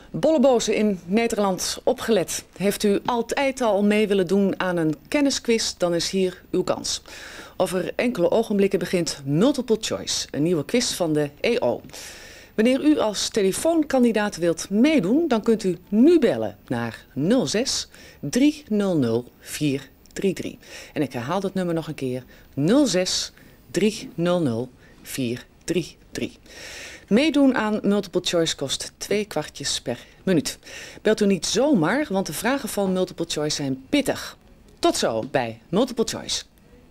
Bollebozen in Nederland, opgelet. Heeft u altijd al mee willen doen aan een kennisquiz, dan is hier uw kans. Over enkele ogenblikken begint Multiple Choice, een nieuwe quiz van de EO. Wanneer u als telefoonkandidaat wilt meedoen, dan kunt u nu bellen naar 06 300 433. En ik herhaal dat nummer nog een keer, 06 300 433. Meedoen aan Multiple Choice kost 2 kwartjes per minuut. Belt u niet zomaar, want de vragen van Multiple Choice zijn pittig. Tot zo bij Multiple Choice.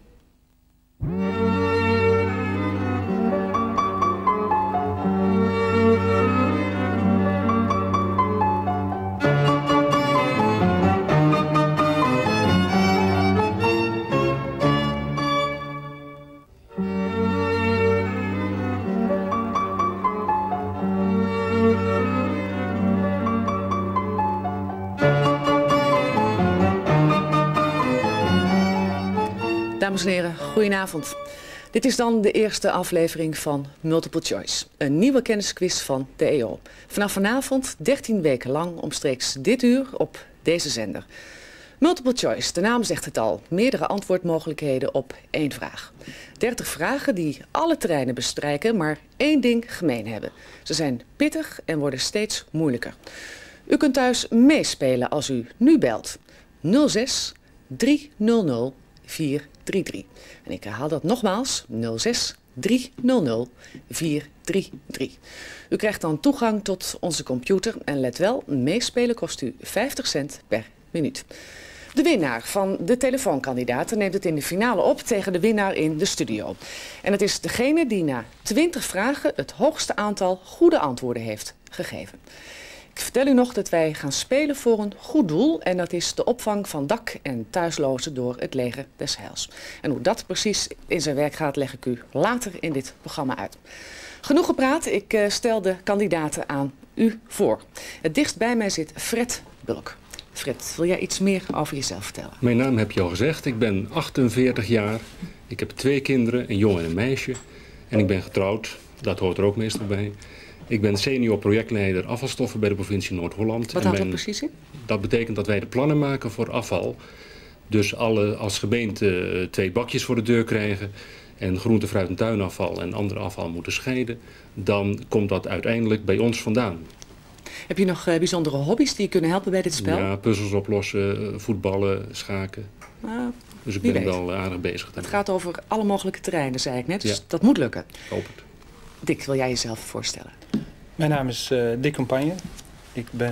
Dames en heren, goedenavond. Dit is dan de eerste aflevering van Multiple Choice, een nieuwe kennisquiz van de EO. Vanaf vanavond 13 weken lang omstreeks dit uur op deze zender. Multiple Choice, de naam zegt het al, meerdere antwoordmogelijkheden op één vraag. 30 vragen die alle terreinen bestrijken, maar één ding gemeen hebben. Ze zijn pittig en worden steeds moeilijker. U kunt thuis meespelen als u nu belt. 06 300 433. En ik herhaal dat nogmaals, 06 300 433. U krijgt dan toegang tot onze computer en let wel, meespelen kost u 50 cent per minuut. De winnaar van de telefoonkandidaten neemt het in de finale op tegen de winnaar in de studio. En het is degene die na 20 vragen het hoogste aantal goede antwoorden heeft gegeven. Ik vertel u nog dat wij gaan spelen voor een goed doel en dat is de opvang van dak- en thuislozen door het leger des Heils. En hoe dat precies in zijn werk gaat leg ik u later in dit programma uit. Genoeg gepraat, ik stel de kandidaten aan u voor. Het dichtst bij mij zit Fred Bulk. Fred, wil jij iets meer over jezelf vertellen? Mijn naam heb je al gezegd, ik ben 48 jaar, ik heb 2 kinderen, een jongen en een meisje. En ik ben getrouwd, dat hoort er ook meestal bij. Ik ben senior projectleider afvalstoffen bij de provincie Noord-Holland. Wat houdt dat precies in? Dat betekent dat wij de plannen maken voor afval. Dus als gemeente 2 bakjes voor de deur krijgen en groente, fruit en tuinafval en andere afval moeten scheiden, dan komt dat uiteindelijk bij ons vandaan. Heb je nog bijzondere hobby's die je kunnen helpen bij dit spel? Ja, puzzels oplossen, voetballen, schaken. Dus ik ben wel aardig bezig. Het gaat over alle mogelijke terreinen, zei ik net, dus ja, dat moet lukken. Ik hoop het. Dick, wil jij jezelf voorstellen? Mijn naam is Dick Campagne. Ik ben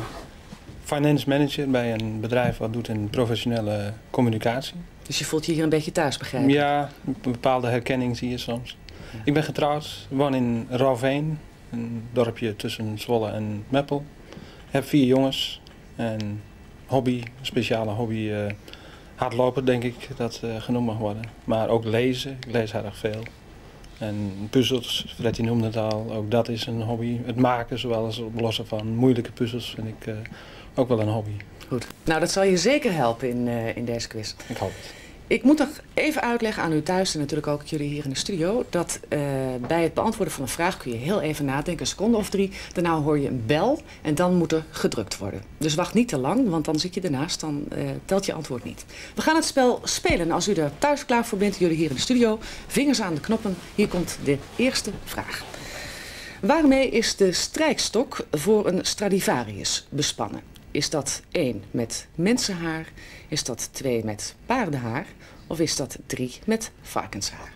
finance manager bij een bedrijf wat doet in professionele communicatie. Dus je voelt je hier een beetje thuis, begrijp ik? Ja, een bepaalde herkenning zie je soms. Ik ben getrouwd, woon in Rauwveen, een dorpje tussen Zwolle en Meppel. Ik heb 4 jongens en hobby, speciale hobby, hardlopen denk ik dat genoemd mag worden. Maar ook lezen, ik lees erg veel. En puzzels, Freddy noemde het al, ook dat is een hobby. Het maken, zowel als het oplossen van moeilijke puzzels, vind ik ook wel een hobby. Goed. Nou, dat zal je zeker helpen in deze quiz. Ik hoop het. Ik moet nog even uitleggen aan u thuis en natuurlijk ook jullie hier in de studio, dat bij het beantwoorden van een vraag kun je heel even nadenken, een seconde of 3. Daarna hoor je een bel en dan moet er gedrukt worden. Dus wacht niet te lang, want dan zit je ernaast, dan telt je antwoord niet. We gaan het spel spelen. Als u er thuis klaar voor bent, jullie hier in de studio, vingers aan de knoppen. Hier komt de eerste vraag. Waarmee is de strijkstok voor een Stradivarius bespannen? Is dat 1 met mensenhaar? Is dat 2 met paardenhaar? Of is dat 3 met varkenshaar?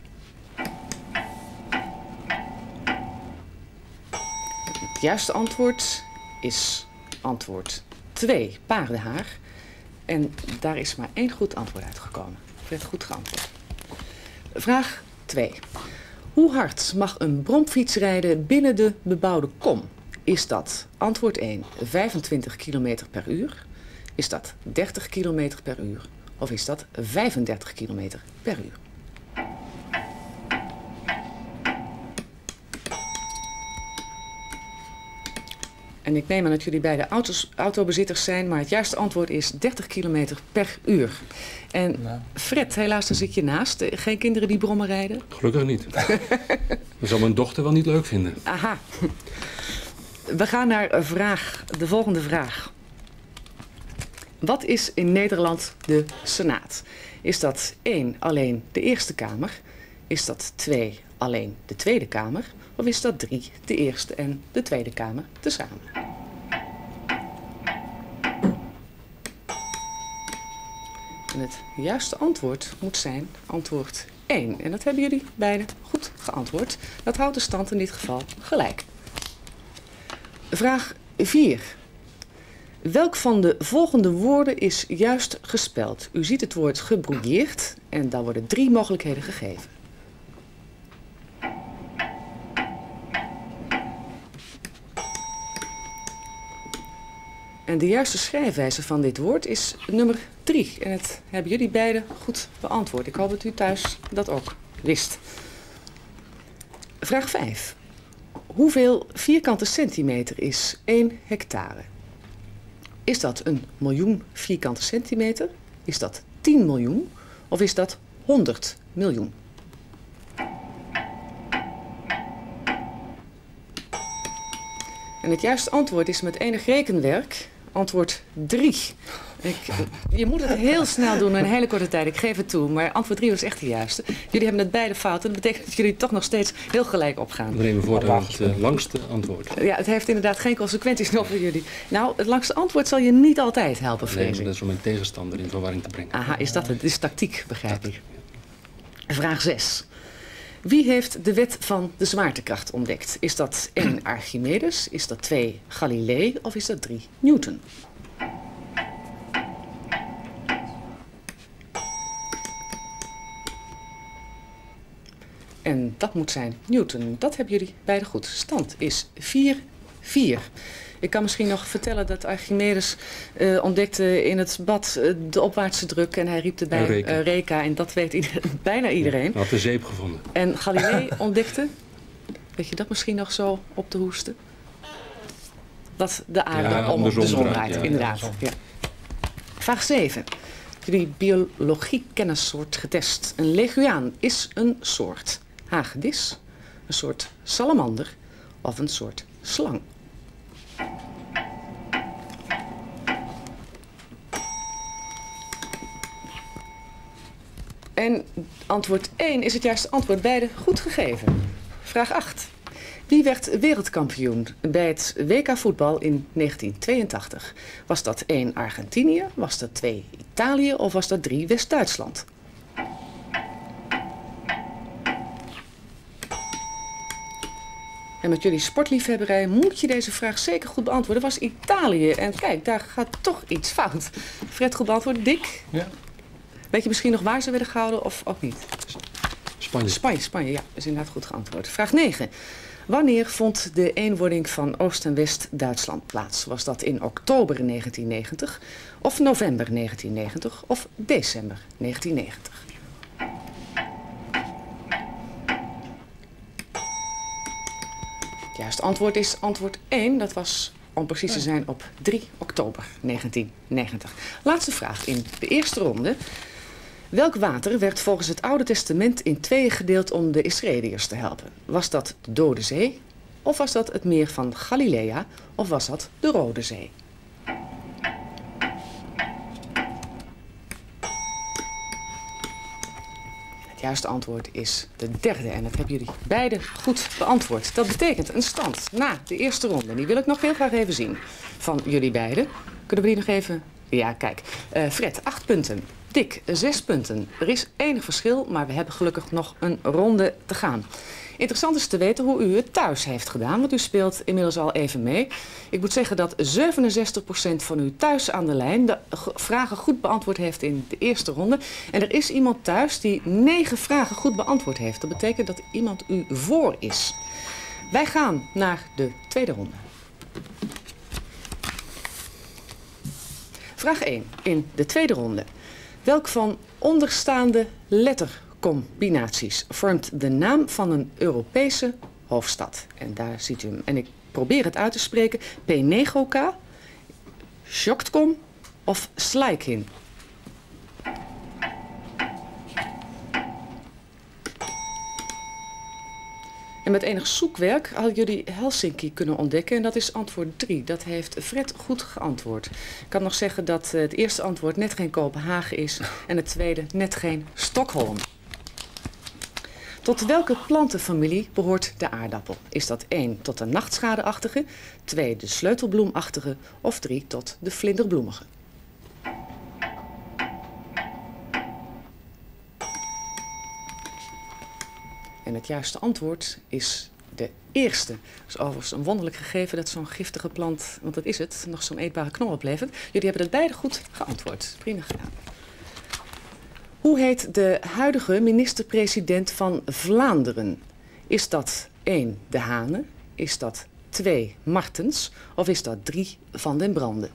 Het juiste antwoord is antwoord 2, paardenhaar. En daar is maar 1 goed antwoord uitgekomen. Werd goed geantwoord. Vraag 2. Hoe hard mag een bromfiets rijden binnen de bebouwde kom? Is dat antwoord 1 25 km per uur? Is dat 30 km per uur? Of is dat 35 km per uur? En ik neem aan dat jullie beide autobezitters zijn, maar het juiste antwoord is 30 km per uur. En Fred, helaas, daar zit je naast. Geen kinderen die brommen rijden? Gelukkig niet. Dat zal mijn dochter wel niet leuk vinden. Aha. We gaan naar de volgende vraag. Wat is in Nederland de Senaat? Is dat 1 alleen de Eerste Kamer? Is dat 2 alleen de Tweede Kamer? Of is dat 3 de Eerste en de Tweede Kamer tezamen? En het juiste antwoord moet zijn antwoord 1. En dat hebben jullie beiden goed geantwoord. Dat houdt de stand in dit geval gelijk. Vraag 4. Welk van de volgende woorden is juist gespeld? U ziet het woord gebrouilleerd en daar worden 3 mogelijkheden gegeven. En de juiste schrijfwijze van dit woord is nummer 3. En dat hebben jullie beiden goed beantwoord. Ik hoop dat u thuis dat ook wist. Vraag 5. Hoeveel vierkante centimeter is 1 hectare? Is dat 1 miljoen vierkante centimeter? Is dat 10 miljoen? Of is dat 100 miljoen? En het juiste antwoord is met enig rekenwerk antwoord 3. Je moet het heel snel doen in een hele korte tijd, ik geef het toe. Maar antwoord 3 was echt de juiste. Jullie hebben het beide fout. Dat betekent dat jullie toch nog steeds heel gelijk opgaan. We nemen voor het langste antwoord. Ja, het heeft inderdaad geen consequenties nog voor jullie. Nou, het langste antwoord zal je niet altijd helpen, vrees ik. Nee, dat is om een tegenstander in verwarring te brengen. Aha, is dat het? Het is tactiek, begrijp ik. Vraag 6. Wie heeft de wet van de zwaartekracht ontdekt? Is dat 1 Archimedes, is dat 2 Galilei of is dat 3 Newton? En dat moet zijn Newton. Dat hebben jullie beide goed. Stand is 4-4. Ik kan misschien nog vertellen dat Archimedes ontdekte in het bad de opwaartse druk. En hij riep erbij Eureka. En dat weet bijna iedereen. Hij had de zeep gevonden. En Galilei ontdekte, weet je dat misschien nog zo op te hoesten? Dat de aarde om de zon draait, inderdaad. Ja. Vraag 7. Jullie biologiekennis wordt getest. Een leguaan is een soort hagedis, een soort salamander of een soort slang. En antwoord 1 is het juiste antwoord, beide goed gegeven. Vraag 8. Wie werd wereldkampioen bij het WK voetbal in 1982? Was dat 1 Argentinië, was dat 2 Italië of was dat 3 West-Duitsland? En met jullie sportliefhebberij moet je deze vraag zeker goed beantwoorden. Dat was Italië. En kijk, daar gaat toch iets fout. Fred, goed beantwoord. Dick? Ja. Weet je misschien nog waar ze werden gehouden of ook niet? Spanje, ja. Dat is inderdaad goed geantwoord. Vraag 9. Wanneer vond de eenwording van Oost- en West-Duitsland plaats? Was dat in oktober 1990, of november 1990, of december 1990? Het juiste antwoord is antwoord 1. Dat was, om precies te zijn, op 3 oktober 1990. Laatste vraag in de eerste ronde. Welk water werd volgens het Oude Testament in 2 gedeeld om de Israëliërs te helpen? Was dat de Dode Zee? Of was dat het meer van Galilea? Of was dat de Rode Zee? Het juiste antwoord is de derde. En dat hebben jullie beide goed beantwoord. Dat betekent een stand na de eerste ronde. Die wil ik nog heel graag even zien van jullie beiden. Kunnen we die nog even... Ja, kijk. Fred, 8 punten. Dick, 6 punten. Er is enig verschil, maar we hebben gelukkig nog een ronde te gaan. Interessant is te weten hoe u het thuis heeft gedaan, want u speelt inmiddels al even mee. Ik moet zeggen dat 67% van u thuis aan de lijn de vragen goed beantwoord heeft in de eerste ronde. En er is iemand thuis die 9 vragen goed beantwoord heeft. Dat betekent dat iemand u voor is. Wij gaan naar de tweede ronde. Vraag 1 in de tweede ronde. Welk van onderstaande lettercombinaties vormt de naam van een Europese hoofdstad? En daar ziet u hem. En ik probeer het uit te spreken. Penegoka, Sjoktkom of Slijkin? En met enig zoekwerk hadden jullie Helsinki kunnen ontdekken. En dat is antwoord 3. Dat heeft Fred goed geantwoord. Ik kan nog zeggen dat het eerste antwoord net geen Kopenhagen is. En het tweede net geen Stockholm. Tot welke plantenfamilie behoort de aardappel? Is dat 1 tot de nachtschadeachtige, 2 de sleutelbloemachtige of 3 tot de vlinderbloemige? En het juiste antwoord is de eerste. Dat is overigens een wonderlijk gegeven dat zo'n giftige plant, want dat is het, nog zo'n eetbare knol oplevert. Jullie hebben het beide goed geantwoord. Prima gedaan. Hoe heet de huidige minister-president van Vlaanderen? Is dat 1 De Hane? Is dat 2 Martens? Of is dat 3 Van den Brande?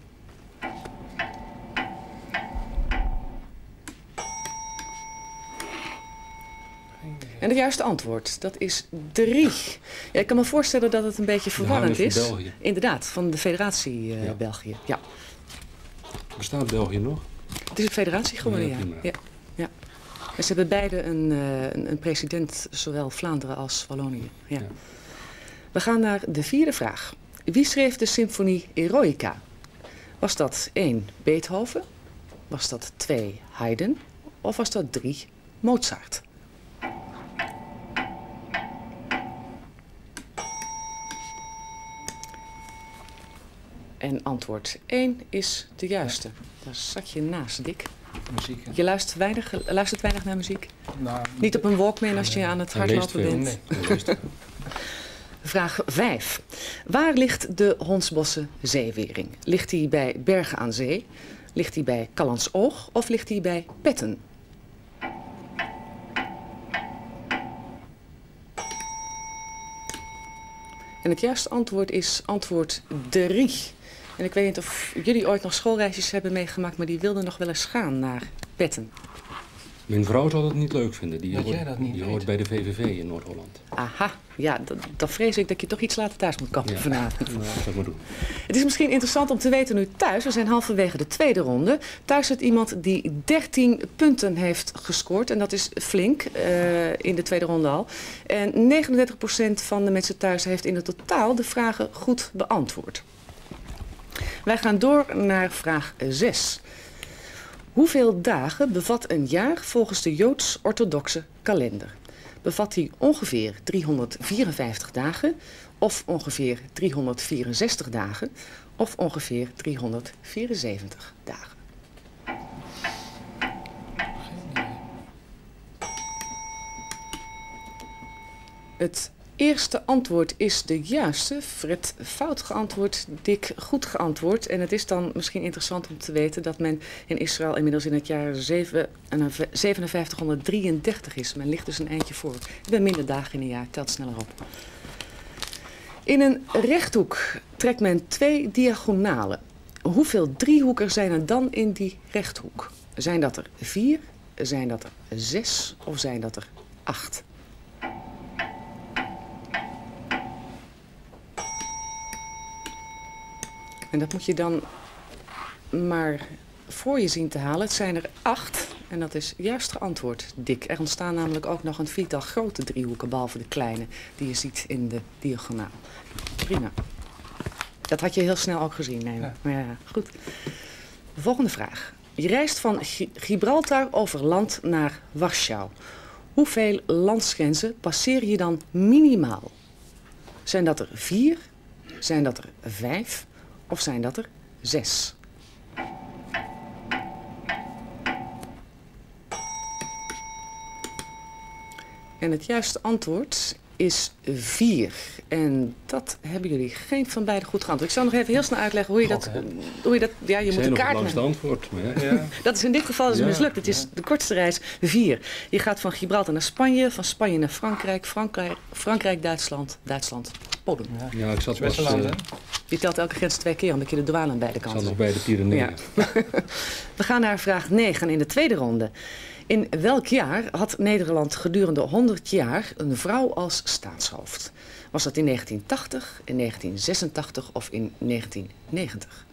En het juiste antwoord, dat is 3. Ja, ik kan me voorstellen dat het een beetje verwarrend is. Van België. Inderdaad, van de federatie België. Ja. Bestaat België nog? Het is een federatie geworden, ja. prima. Ja. Ja. En ze hebben beide een president, zowel Vlaanderen als Wallonië. Ja. Ja. We gaan naar de 4e vraag. Wie schreef de symfonie Eroica? Was dat 1 Beethoven? Was dat 2 Haydn? Of was dat 3 Mozart? En antwoord 1 is de juiste. Daar zat je naast, Dick. Muziek. Hè? Je luistert weinig naar muziek? Nou, Niet op een Walkman als je aan het Hij leest hardlopen veel. bent? Nee. Vraag 5. Waar ligt de Hondsbosse zeewering? Ligt die bij Bergen aan Zee? Ligt die bij Callantsoog? Of ligt die bij Petten? En het juiste antwoord is antwoord 3. En ik weet niet of jullie ooit nog schoolreisjes hebben meegemaakt, maar die wilden nog wel eens gaan naar Petten. Mijn vrouw zal het niet leuk vinden. Die Dat hoort, jij dat niet die weet. hoort bij de VVV in Noord-Holland. Aha, ja, dan vrees ik dat je toch iets later thuis moet komen Ja. vanavond. Nou, dat zal maar doen. Het is misschien interessant om te weten nu thuis, we zijn halverwege de tweede ronde. Thuis zit iemand die 13 punten heeft gescoord en dat is flink in de tweede ronde al. En 39% van de mensen thuis heeft in het totaal de vragen goed beantwoord. Wij gaan door naar vraag 6. Hoeveel dagen bevat een jaar volgens de Joods-orthodoxe kalender? Bevat die ongeveer 354 dagen, of ongeveer 364 dagen, of ongeveer 374 dagen? Het eerste antwoord is de juiste. Fred fout geantwoord, Dick goed geantwoord. En het is dan misschien interessant om te weten dat men in Israël inmiddels in het jaar 5733 is. Men ligt dus een eindje voor. Ik ben minder dagen in een jaar, telt sneller op. In een rechthoek trekt men 2 diagonalen. Hoeveel driehoeken zijn er dan in die rechthoek? Zijn dat er 4, zijn dat er 6 of zijn dat er 8? En dat moet je dan maar voor je zien te halen. Het zijn er 8 en dat is juist geantwoord, Dick. Er ontstaan namelijk ook nog een 4-tal grote driehoeken, behalve de kleine die je ziet in de diagonaal. Prima. Dat had je heel snel ook gezien, neem ik. Ja. Maar ja, goed. De volgende vraag. Je reist van Gibraltar over land naar Warschau. Hoeveel landsgrenzen passeer je dan minimaal? Zijn dat er 4? Zijn dat er 5? Of zijn dat er 6? En het juiste antwoord is 4. En dat hebben jullie geen van beiden goed geantwoord. Ik zal nog even heel snel uitleggen hoe je dat... Ja, je moet een kaart Het langste nemen. antwoord. Maar ja. Dat is in dit geval Ja, mislukt. Het is de kortste reis 4. Je gaat van Gibraltar naar Spanje, van Spanje naar Frankrijk, Duitsland, Polen. Ja, ik zat, Zwitserland, hè? Je telt elke grens 2 keer, omdat je de douane aan beide ik zat kanten nog bij de Pyreneeën. Ja. We gaan naar vraag 9 in de tweede ronde. In welk jaar had Nederland gedurende 100 jaar een vrouw als staatshoofd? Was dat in 1980, in 1986 of in 1990?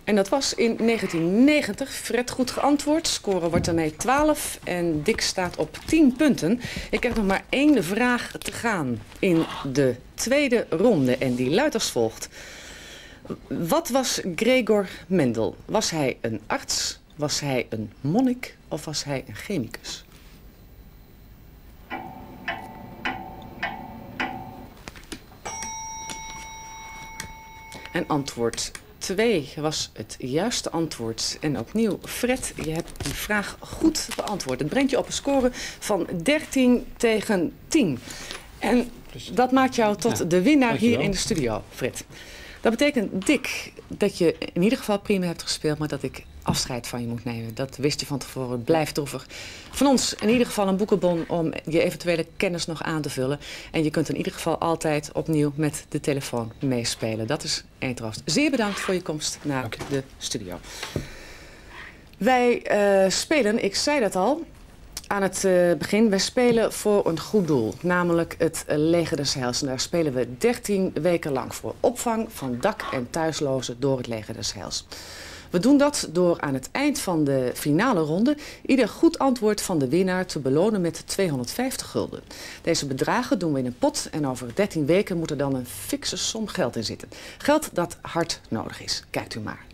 En dat was in 1990. Fred goed geantwoord. Score wordt daarmee 12 en Dick staat op 10 punten. Ik heb nog maar 1 vraag te gaan in de tweede ronde en die luidt als volgt. Wat was Gregor Mendel? Was hij een arts, was hij een monnik of was hij een chemicus? En antwoord 2 was het juiste antwoord. En opnieuw, Fred, je hebt die vraag goed beantwoord. Het brengt je op een score van 13-10. En dat maakt jou tot de winnaar hier in de studio, Fred. Dat betekent, Dick, dat je in ieder geval prima hebt gespeeld, maar dat ik afscheid van je moet nemen. Dat wist je van tevoren. Het blijft droevig. Van ons in ieder geval een boekenbon om je eventuele kennis nog aan te vullen. En je kunt in ieder geval altijd opnieuw met de telefoon meespelen. Dat is één troost. Zeer bedankt voor je komst naar de studio. Wij spelen, ik zei dat al aan het begin, wij spelen voor een goed doel. Namelijk het Leger des Heils. En daar spelen we 13 weken lang voor. Opvang van dak- en thuislozen door het Leger des Heils. We doen dat door aan het eind van de finale ronde ieder goed antwoord van de winnaar te belonen met 250 gulden. Deze bedragen doen we in een pot en over 13 weken moet er dan een fikse som geld in zitten. Geld dat hard nodig is. Kijkt u maar.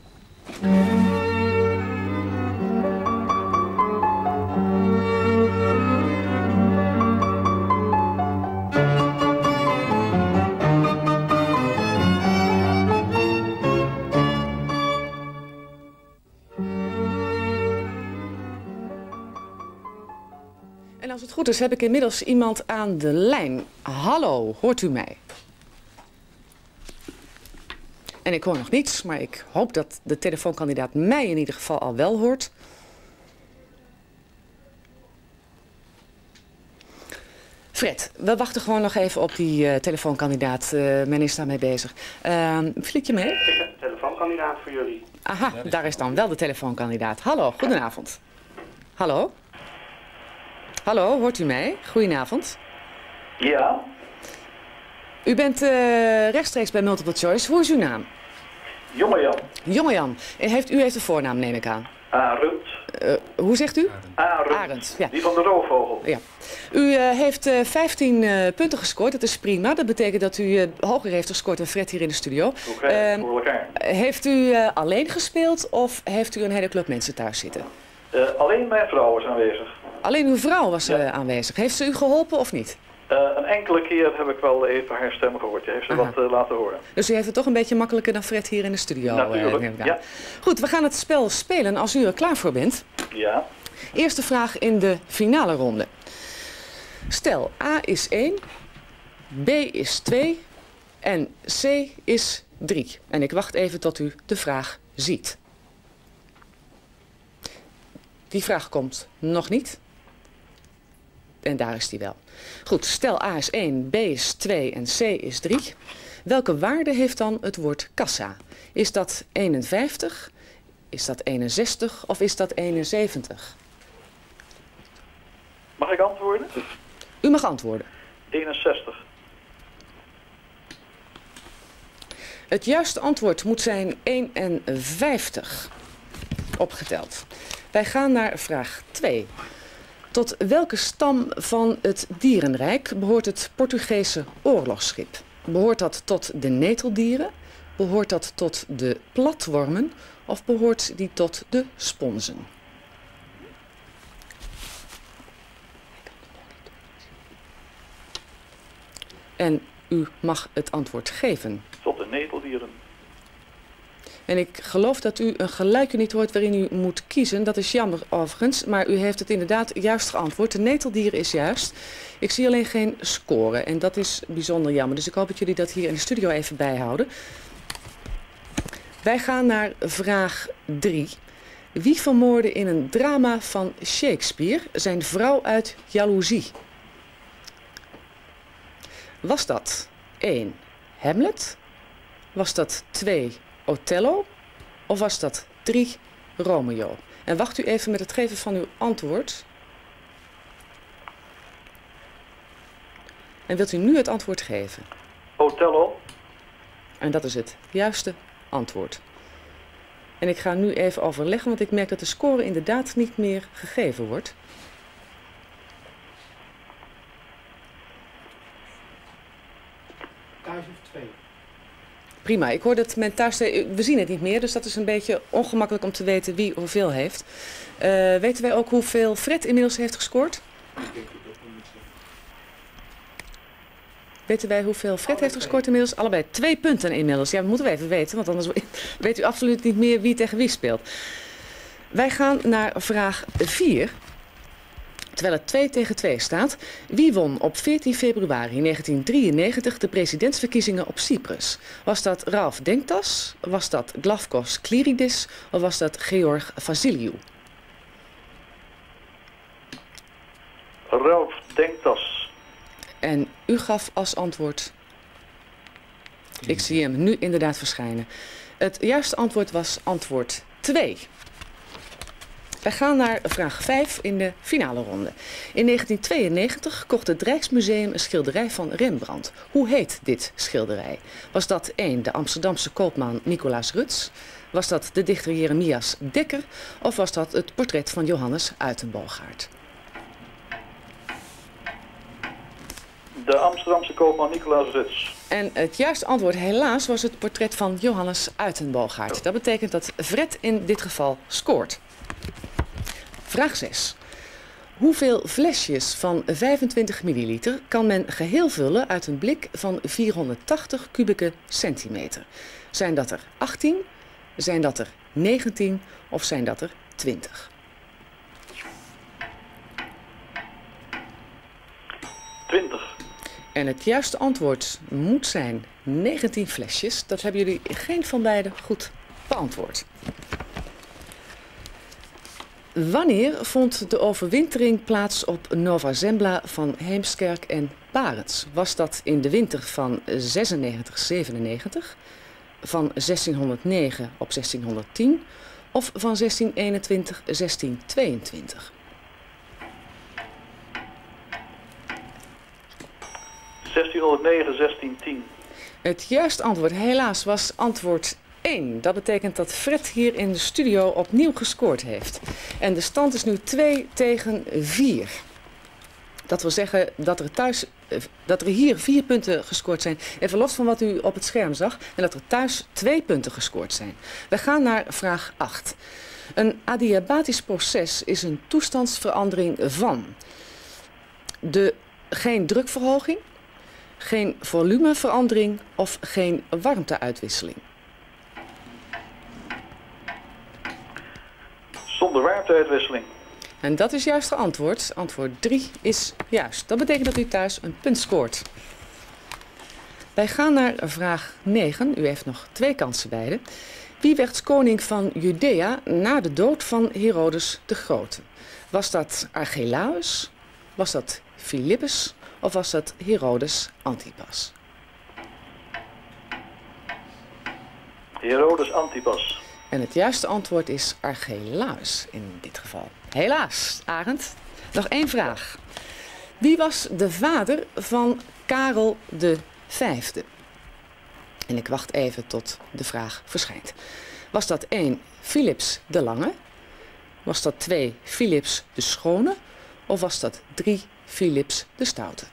En als het goed is, heb ik inmiddels iemand aan de lijn. Hallo, hoort u mij? En ik hoor nog niets, maar ik hoop dat de telefoonkandidaat mij in ieder geval al wel hoort. Fred, we wachten gewoon nog even op die telefoonkandidaat. Men is daarmee bezig. Fliek je mee? Ik heb een telefoonkandidaat voor jullie. Aha, daar is dan wel de telefoonkandidaat. Hallo, goedenavond. Hallo? Hallo, hoort u mij? Goedenavond. Ja, U bent rechtstreeks bij Multiple Choice. Hoe is uw naam? Jongejan. Jongejan. U heeft een voornaam, neem ik aan. Arend. Hoe zegt u? Arend. Arend, ja. Die van de roofvogel. Ja. U heeft 15 punten gescoord, dat is prima. Dat betekent dat u hoger heeft gescoord dan Fred hier in de studio. Hoe krijg je het voor elkaar? Heeft u alleen gespeeld of heeft u een hele club mensen thuis zitten? Alleen mijn vrouw is aanwezig. Alleen uw vrouw was aanwezig. Heeft ze u geholpen of niet? Een enkele keer heb ik wel even haar stem gehoord. Je heeft ze wat laten horen. Dus u heeft het toch een beetje makkelijker dan Fred hier in de studio. Natuurlijk, ja. Goed, we gaan het spel spelen als u er klaar voor bent. Ja. Eerste vraag in de finale ronde. Stel, A is 1, B is 2 en C is 3. En ik wacht even tot u de vraag ziet. Die vraag komt nog niet. En daar is die wel. Goed, stel A is 1, B is 2 en C is 3. Welke waarde heeft dan het woord kassa? Is dat 51, is dat 61 of is dat 71? Mag ik antwoorden? U mag antwoorden. 61. Het juiste antwoord moet zijn 51. Opgeteld. Wij gaan naar vraag 2. Tot welke stam van het dierenrijk behoort het Portugese oorlogsschip? Behoort dat tot de neteldieren? Behoort dat tot de platwormen? Of behoort die tot de sponsen? En u mag het antwoord geven. Tot de neteldieren. En ik geloof dat u een geluidje niet hoort waarin u moet kiezen. Dat is jammer overigens, maar u heeft het inderdaad juist geantwoord. De neteldieren is juist. Ik zie alleen geen score en dat is bijzonder jammer. Dus ik hoop dat jullie dat hier in de studio even bijhouden. Wij gaan naar vraag 3. Wie vermoordde in een drama van Shakespeare zijn vrouw uit jaloezie? Was dat 1. Hamlet? Was dat 2. Othello? Of was dat 3. Romeo? En wacht u even met het geven van uw antwoord. En wilt u nu het antwoord geven? Othello. En dat is het juiste antwoord. En ik ga nu even overleggen, want ik merk dat de score inderdaad niet meer gegeven wordt. Thuis of 2? Prima, ik hoor dat men thuis... We zien het niet meer, dus dat is een beetje ongemakkelijk om te weten wie hoeveel heeft. Weten wij ook hoeveel Fred inmiddels heeft gescoord? Weten wij hoeveel Fred heeft gescoord inmiddels? Allebei 2 punten inmiddels. Ja, dat moeten we even weten, want anders weet u absoluut niet meer wie tegen wie speelt. Wij gaan naar vraag 4. Terwijl het 2 tegen 2 staat. Wie won op 14 februari 1993 de presidentsverkiezingen op Cyprus? Was dat Ralf Denktas? Was dat Glavkos Kliridis? Of was dat Georg Vasiliou? Ralf Denktas. En u gaf als antwoord... Ik zie hem nu inderdaad verschijnen. Het juiste antwoord was antwoord 2. Wij gaan naar vraag 5 in de finale ronde. In 1992 kocht het Rijksmuseum een schilderij van Rembrandt. Hoe heet dit schilderij? Was dat 1. de Amsterdamse koopman Nicolaas Ruts? Was dat de dichter Jeremias Dekker? Of was dat het portret van Johannes Uitenboogaard? De Amsterdamse koopman Nicolaas Ruts. En het juiste antwoord helaas was het portret van Johannes Uitenboogaard. Dat betekent dat Fred in dit geval scoort. Vraag 6. Hoeveel flesjes van 25 milliliter kan men geheel vullen uit een blik van 480 kubieke centimeter? Zijn dat er 18, zijn dat er 19 of zijn dat er 20? 20. En het juiste antwoord moet zijn 19 flesjes. Dat hebben jullie geen van beiden goed beantwoord. Wanneer vond de overwintering plaats op Nova Zembla van Heemskerk en Barends? Was dat in de winter van 96-97, van 1609 op 1610 of van 1621-1622? 1609, 1610. Het juiste antwoord helaas was antwoord 1. Dat betekent dat Fred hier in de studio opnieuw gescoord heeft. En de stand is nu 2 tegen 4. Dat wil zeggen dat er hier 4 punten gescoord zijn. Even los van wat u op het scherm zag. En dat er thuis 2 punten gescoord zijn. We gaan naar vraag 8. Een adiabatisch proces is een toestandsverandering van geen drukverhoging, geen volumeverandering of geen warmteuitwisseling. Zonder warmteuitwisseling. En dat is juist het antwoord. Antwoord 3 is juist. Dat betekent dat u thuis een punt scoort. Wij gaan naar vraag 9. U heeft nog 2 kansen beide. Wie werd koning van Judea na de dood van Herodes de Grote? Was dat Archelaus? Was dat Philippus? Of was dat Herodes Antipas? Herodes Antipas. En het juiste antwoord is Archelaus in dit geval. Helaas, Arend. Nog 1 vraag. Wie was de vader van Karel V? En ik wacht even tot de vraag verschijnt. Was dat 1. Philips de Lange? Was dat 2. Philips de Schone? Of was dat 3. Philips de Stoute?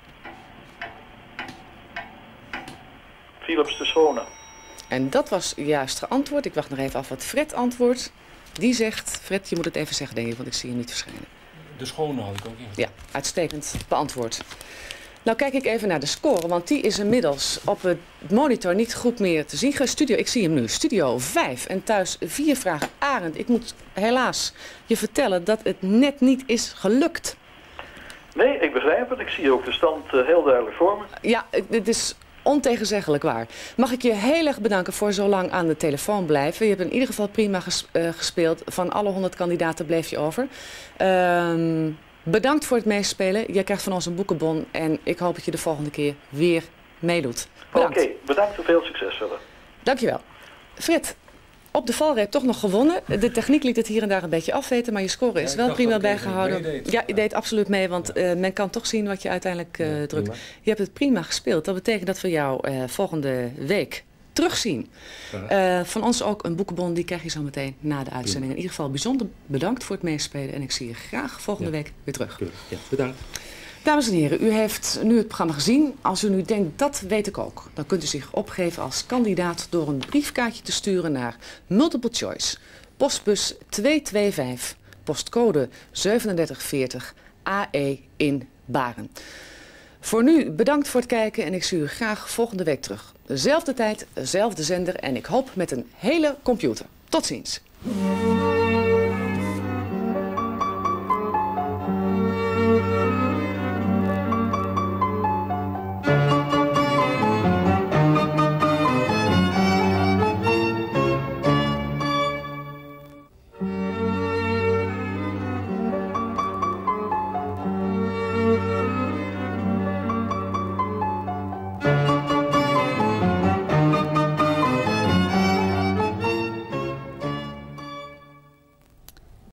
Philips de Schone. En dat was juist geantwoord. Ik wacht nog even af wat Fred antwoordt. Die zegt, Fred, je moet het even zeggen denk ik, want ik zie hem niet verschijnen. De Schone had ik ook in. Ja, uitstekend beantwoord. Nou kijk ik even naar de score, want die is inmiddels op het monitor niet goed meer te zien. Studio, ik zie hem nu, studio 5 en thuis 4 vragen. Arend, ik moet helaas je vertellen dat het net niet is gelukt. Nee, ik begrijp het. Ik zie ook de stand heel duidelijk voor me. Ja, het is ontegenzeggelijk waar. Mag ik je heel erg bedanken voor zo lang aan de telefoon blijven. Je hebt in ieder geval prima gespeeld. Van alle 100 kandidaten bleef je over. Bedankt voor het meespelen. Je krijgt van ons een boekenbon. En ik hoop dat je de volgende keer weer meedoet. Oké, bedankt en veel succes verder. Dankjewel. Frit, op de valreep toch nog gewonnen. De techniek liet het hier en daar een beetje afweten, maar je score is wel prima bijgehouden. Ja, je deed absoluut mee, want men kan toch zien wat je uiteindelijk drukt. Je hebt het prima gespeeld. Dat betekent dat we jou volgende week terugzien. Van ons ook een boekenbon, die krijg je zo meteen na de uitzending. In ieder geval bijzonder bedankt voor het meespelen en ik zie je graag volgende week weer terug. Ja, bedankt. Dames en heren, u heeft nu het programma gezien. Als u nu denkt, dat weet ik ook, dan kunt u zich opgeven als kandidaat door een briefkaartje te sturen naar Multiple Choice. Postbus 225, postcode 3740 AE in Baren. Voor nu bedankt voor het kijken en ik zie u graag volgende week terug. Dezelfde tijd, dezelfde zender en ik hoop met een hele computer. Tot ziens.